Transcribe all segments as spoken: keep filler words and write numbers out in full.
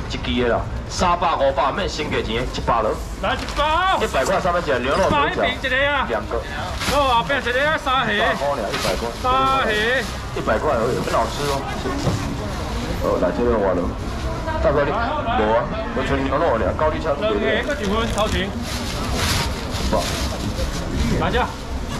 一支的啦，三百五百免升价钱的，一百落。 来一包。 一百块上面一个牛肉一面条。 一边一个啊。 两个。 哦，后边一个啊，三盒。 一百块呢，一百块。 三盒。 一百块而已，很好吃哦。哦，来这边我了。大哥你无啊？我纯牛肉尔，高丽菜。 两盒搁一份头前。 不。 来只。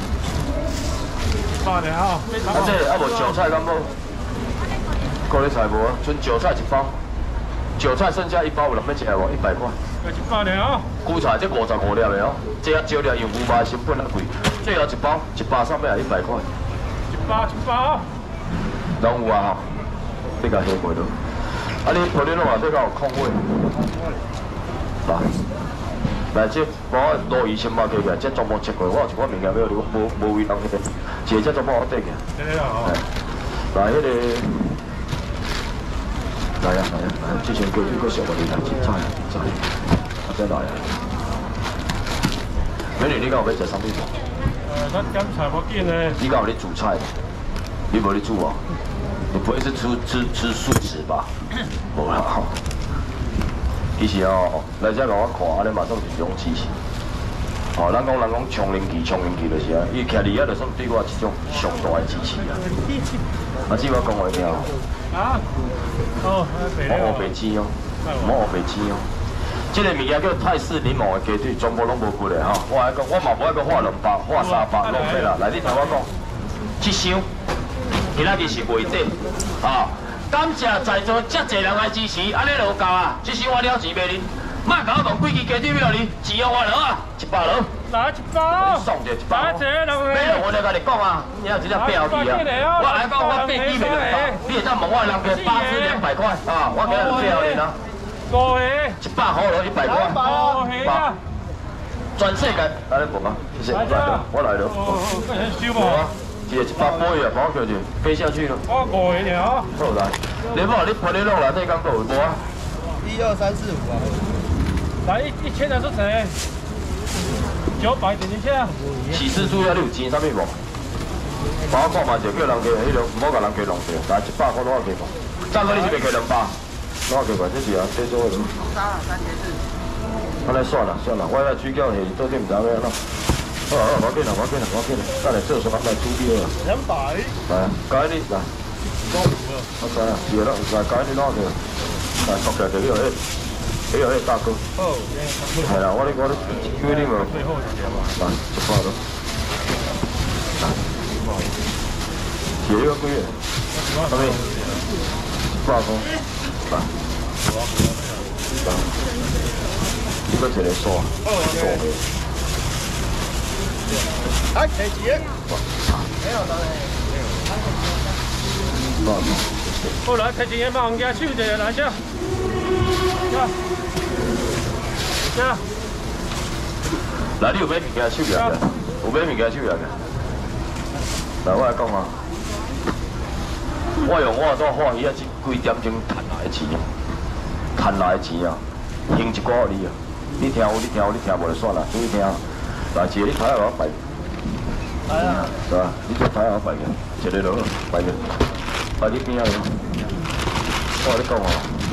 八两啊。 啊这啊无韭菜敢无？高丽菜无啊，剩韭菜一包。韭菜剩下一包有人要吃无？一百块。 一百两啊。 韭菜这五十五粒的哦，这啊少粒用牛排成本啊贵。最后一包一包上面也一百块。 一包一包。 拢有啊吼，你甲下过落。啊你婆你拢话这个有空位。来，来这我罗二千包加起来，这全部切过，我有一款物件要你，我无无为人迄个，一个这全部我得起。 这个哦。 来，迄个。来啊来啊来啊！之前过去过小我哋来切菜啊，菜，啊再来啊！美女，你讲有要食啥物？ 呃，咱点菜无紧呢。 你讲有咧煮菜？你无咧煮哦？你不会是吃吃吃素食吧？无啦吼。其实哦，来这甲我看，安尼嘛算是一种支持。哦，咱讲人讲冲人气，冲人气就是啊，伊徛伫遐就算对我一种上大的支持啊。啊，只我讲话听哦。啊？哦，我黑白鸡哦，我黑白鸡哦。这个物件叫泰式柠檬的鸡腿，全部拢无骨的哈。我还讲，我嘛无爱讲画两百、画三百，浪费啦。来，你听我讲，这箱今仔日是月底啊。感谢在座遮侪人来支持，安尼就够啊。这箱我了钱袂哩，莫甲我讲几支鸡腿要你，只要我落啊，一百落。来一包。送一一包。来一个两个。没有，我就甲你讲啊，你有一只标题啊。我来讲，我飞机袂落百，你会当问我人价八至两百块啊，我给你标题啊。五盒。一百块落一百块。五盒啊。全世界，来你问啊，谢谢，我来了，我来了。哦哦，那很收无啊。一个一百杯啊，帮我叫住，飞下去了。我五盒了。好来，你无你陪你落来，你讲够有无啊？一二三四五啊。来一一千的是谁？九百点一下。起司猪要你有钱啥物无？帮我看嘛，就叫人加迄种，唔好甲人加弄着，但一百块拢要加无。再个你是袂加两百？拢要加无，这是啊，这做什么？三千四。安尼算啦算啦，我遐水饺是到底唔知要安怎。好好，我紧啦，我紧啦，我紧啦，等下做啥来煮比好啦。两百。来，改你来。我知啊，是啦，来改你攞着，来缩起来就呢个。哎呦，哎，大哥！哦，系啦，我你我你叫你嘛，来，一百咯，来，几个几月？阿妹，一百块，来，来，呢個一個數啊，數嘅。哎，幾錢？沒有的，沒有。好來，提前幫人家收者來先。来，你有买物件收起来？有买物件收起来？来，我来讲啊，我用我做欢喜啊，这几点钟赚来的钱啊，赚来的钱啊，还一寡互你啊。你听有，你听有，你听无就算啦，注意听。来，一个你抬下我摆。来啊！是吧？你做抬下我摆个，一个落摆个，摆你边啊？我跟你讲哦。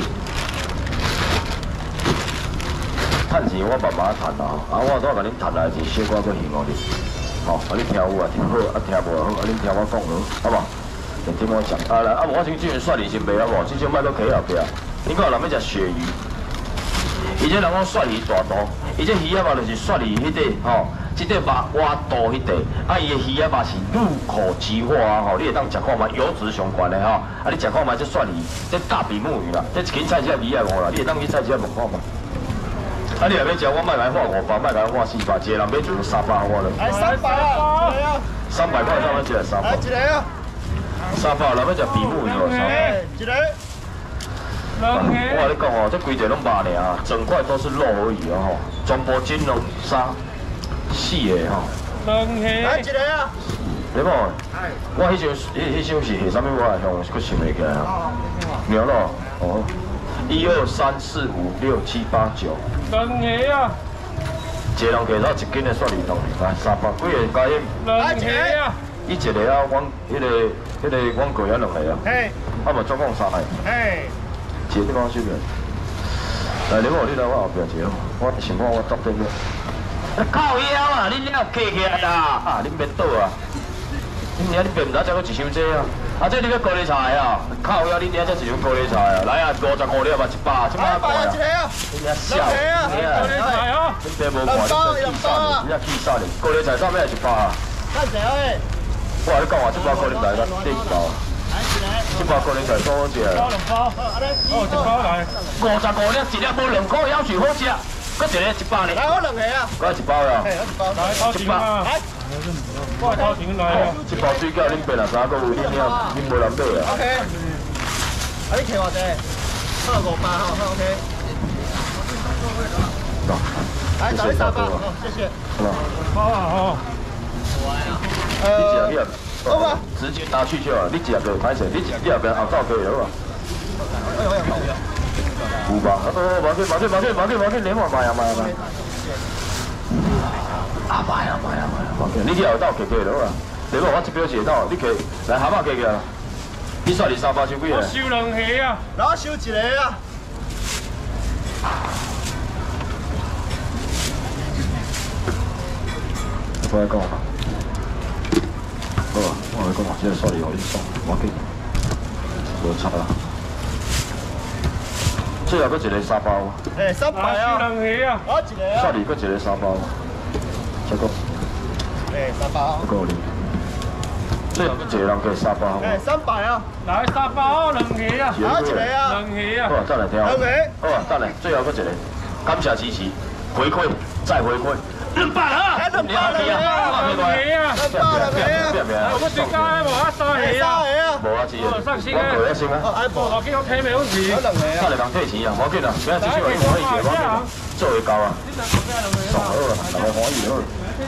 趁钱我慢慢趁啦，啊我都甲恁趁来钱小可搁还互你，吼，啊你听有啊听好，啊听无好，啊恁听我讲好，好无？就听我讲，啊来，啊我像之前蒜鱼是袂啊无，之前摆搁起后壁，你看人要食鳕鱼，伊这人讲蒜鱼大肚，伊这鱼啊嘛就是蒜鱼迄块，吼，即块肉挖肚迄块，啊伊的鱼啊嘛是入口即化啊，吼，你会当食看觅，油脂上悬的吼，啊你食看觅这蒜鱼，这大比目鱼啦，这一斤菜市仔鱼啊五啦，你会当去菜市仔问看觅。啊！你若要食，我卖来花五百，卖来花四百，一个人买就三百我了。来三百啊！三百块才能食三百。来一个啊！三百，人要食比目鱼哦，三百。一个。我跟你讲哦，这规个拢肉尔，整块都是肉而已哦吼，全部蒸笼三四个吼。两个。来一个啊！你看，我迄阵迄迄阵是下啥物？我来向佫想袂起来啊。牛肉哦。一二三四五六七八九，两个啊！一个人给他一斤的蒜鱼冻，来三百几个加饮。两个啊！伊一个啊，阮迄个迄个阮过遐两个啊。嘿。啊无总共三个。嘿。一个地方收着。 来，你好，你来我后壁一个，我想看我作对了。靠腰啊！恁了客起来啦！啊，恁别倒啊！恁遐恁别唔知再搁一箱这啊！啊，这你要高丽菜啊！靠腰，恁遐这一箱高丽菜啊！来啊，五十五粒嘛，一百，这摆贵啊！恁遐少， 高丽菜哦！ 恁别无看，恁气煞哩，恁遐气煞哩！高丽菜上尾系一百啊！ 看谁诶？ 我话你讲话，这包高丽菜咱第一包。 这包高丽菜多好食啊！ 包两包，哦，一包来。 五十五粒，一粒无两块，要求好食。搁一个一百呢？ 来，我两个啊。 搁一包啊！ 嘿，我一包。 来，掏钱啊！来，我掏钱来啊！ 这包水饺恁爸若三个有，恁遐恁无人买啊 OK。啊，你摕偌济？好五百吼，好 OK。来，找你三包，好，谢谢。 好。 包啊吼。 呃。 好吧，直接拿去就好。你食就歹势，你食你后边后照可以了啊。有吧？哦，冇紧，冇紧，冇紧，冇紧，冇紧，你莫买啊买啊买。啊买啊买啊买啊，冇紧，你去后照可可以了啊。你莫我一表写到，你可来蛤蟆可以啊。你算你三包收几个？ 我收两盒啊。 然后收一个啊。 我来讲。 好啊，我来讲啊，这个刷你互你爽，我紧，无差啦。最后搁一个三包。 诶，三百啊。 两盒啊。 我一个啊。 刷你搁一个三包，再讲。 诶，三包。 再讲你。最后搁一个人加三包。 诶，三百啊。 来三包两盒啊。 我一个啊。 两盒啊。 好啊，再来听。 两盒。 好啊，等下，最后搁一个，感谢支持，回馈再回馈。 两百啊！ 两百两个啊！ 两盒啊！ 两百两个啊！ 我最高无啊三盒啊！ 无啊，是啊，我过一先啊。 哦，哎， 我给我开没问题。 我两个啊。 差两人退钱啊，冇紧啊，不要继续我可以解，冇紧啊，做会到啊。爽好啊，大家欢喜好。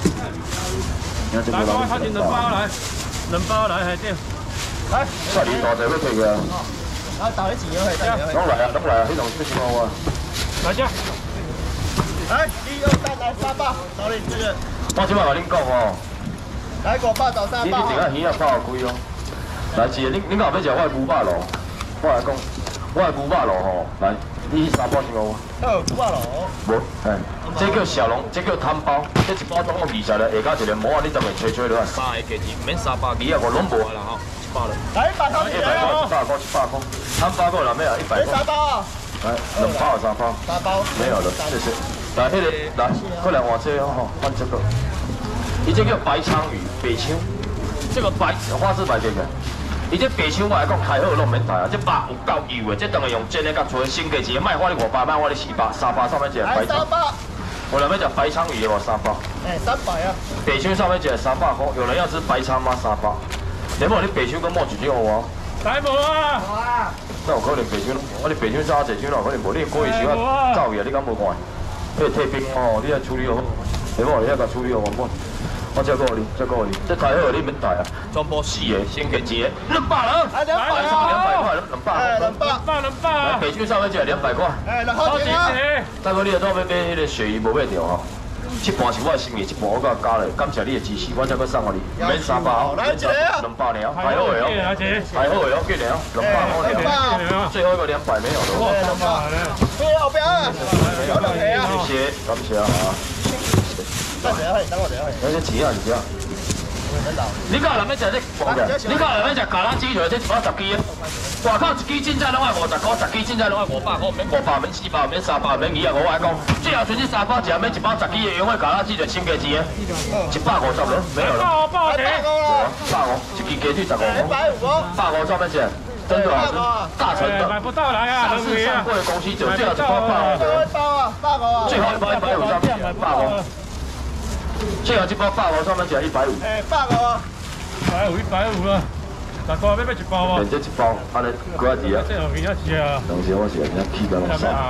来，我掏钱两包来，两包来系对。 来， 刷你大仔要退个。 啊，打你钱要去，打你钱。 拢来啊，拢来啊，迄种咩情况啊？ 来只。 来，一二三，来三包，找你这个。 我即摆甲恁讲哦， 来五百找三你包。 你一个耳仔爆开哦。来，是恁恁后尾食我的牛肉咯，我来讲，我的牛肉咯吼，来，你三包先我。 好，五百咯。 无，嘿，这叫小笼，这叫摊包，这一包总共二十个，下加一个膜啊，你当然吹吹落啊。三个价钱，免三百二啊，我拢无啦吼，一百了。 来一百套一百块，一百块，一百块，摊包够了没有？一百块。 三包啊。 来，两包三包。 三包。没有了，谢谢。 来，迄个来，过来换这哦吼，换这个。伊这叫白鲳鱼，白鲳。这个白花枝白这个，伊这白鲳我来讲开好拢免抬啊，这肉有够油的，这当然用煎的甲做先价钱，卖花你五百，卖花你四百，三百上面一个白鲳。 三包。 我两边食白鲳鱼的无三包。 哎，三百啊。 白鲳上面一个三百块，有人要吃白鲳吗？三百。你无你白鲳跟莫一斤我。 来无啊？ 好啊。 那有可能白鲳，我你白鲳炸济鲳咯，可能无你过去时啊走去，你敢无看？ 迄退兵哦，你来处理好，你无你来甲处理好，我我照顾你，照顾你，这太好你免带啊，全部四个，先给一个，两百了， 来两百两百块，两百， 哎，两百， 两百两百啊！ 北京上面只两百块， 哎，两好钱啊！ 大哥，你要做买买迄个鳕鱼无买着吼，这盘是我的心意，这盘我甲加咧，感谢你的支持，我才搁送互你，免三百哦， 来一个啊， 两百了，还好的哦，还好的哦，几了，两百块了，最后一个两百没有了， 两百，对，后边啊，有两个啊， 谢谢，感谢啊。 等一下，等我一下。 有些钱啊，你知啊？你讲人要食这，你讲人要食咖喱鸡腿，这一包十支啊！外口一支凊彩拢爱五十块，十支凊彩拢爱五百块，免五百，免四百，免三百，免二啊！我爱讲，最后剩这三包，食免一包十支的原味咖喱鸡腿，先价钱啊！一百五十了，没有了。 爆爆的！ 百五，一支鸡腿十五块。 百五哦。 百五上面钱，真的啊，大成的。 买不到来啊！ 上市上柜的公司就最后一包百五。 最后一包啊，百五啊。 最后一包一百五上面，百五。 最后这包百五上面只一百五。 哎，百五啊！ 百五一百五了，大哥要买一包啊？ 连这一包，安尼几啊字啊？ 这两件吃啊。 当时我是人家起价落三。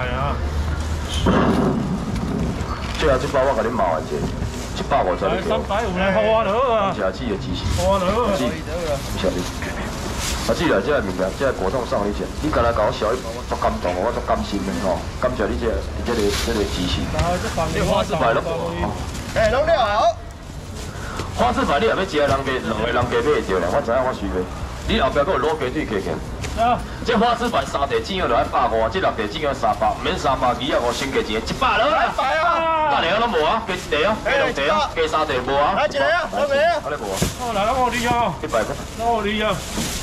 最后这包我甲你毛一下，一百五十块。 三百五来花了啊！ 谢谢的支持。 花了啊！ 谢谢你。啊，既然这个物件，这个果冻送你钱，你刚才甲我小一包，我足感动，我足甘心的吼，感谢你这这个这个支持。 你花四百了。 哎，拢了好。 花枝牌你也要一个人加，两个人加买会着啦。我知影我输的。你后壁搁有卤鸡腿客客， 啊， 这花枝饭三地正要就爱百五，这六地正要三百，唔免三百二啊五先加钱，一百了。 来摆啊！ 大个拢无啊，加一地啊，加两地啊，加三地无啊。 来一个啊，两个啊。 啊，你无啊？ 哦，来了我你啊， 一百块。 我你啊，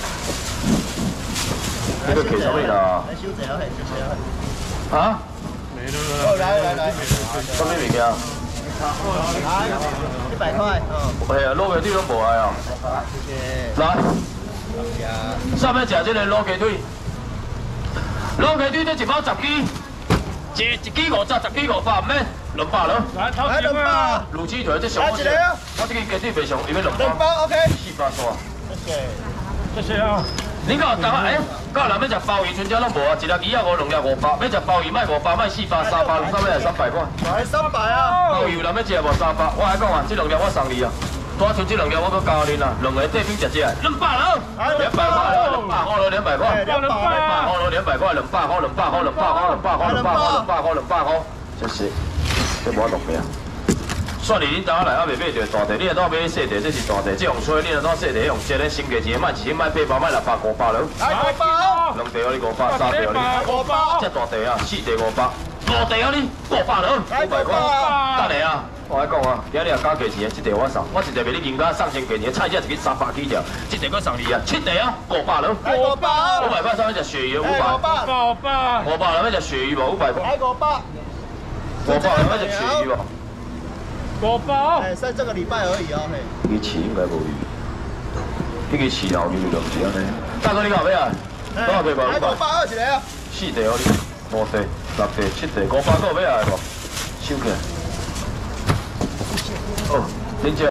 你个客什么啦？ 来收一下，嘿，收一下。 啊？ 没了。 哦，来来来， 什么物件？ 来，一百块，哦。 哎呀，卤鸡腿拢无啊呀。 谢谢。 来， 呀， 上面食这个卤鸡腿，卤鸡腿这一包十支，一一支五十，十支五百，唔免两百咯。 来，头来两前啊， 包， 卤鸡腿这上好食， 来一个啊我这个鸡腿袂上，伊要两百， 两包，OK。 四百三。 谢谢。 谢谢啊。 你讲当哎，到人要食鲍鱼，全家拢无啊，一粒鱼啊五，两粒五百，要食鲍鱼卖五百，卖四百、三百，三百来三百块。 来三百啊！ 鲍鱼有人要食无三百，我还讲啊，这两粒我送你啊。多像这两粒我搁教恁啊，两个对面食食，两百了，两百块了，两百块了，两百块， 两百块了，两百块，两百块，两百块，两百块，两百块，两百块，两百块，两百块，谢谢，这无动名。算你恁家内还袂买着大地，你若当买细地，这是大地，这用吹，你若当细地用这个先价钱，卖一千，卖八百，卖六百，五百了。 来五包， 两地哦，你五百，三地哦，你五包， 这大地啊，四地五百，五地哦，你五百了，五百块。等下啊，我来讲啊，今日啊加价钱，这地我送，我一地俾你金家送先价钱，菜只一个三百几条，这地我送你啊，七地啊，五百了。 来五包， 五百块上面食鳕鱼五百， 五包， 宝宝， 五百了要食鳕鱼无？五百块， 来五包， 五百了要食鳕鱼无？ 宝宝， 哎，剩这个礼拜而已哦，嘿。 那个翅应该无鱼，那个翅老鱼就唔是安尼。大哥你后尾啊，多少地包？ 来五包二一个啊。 四地哦，你五地、六地、七地，五百个尾来无？收起来。哦，恁这。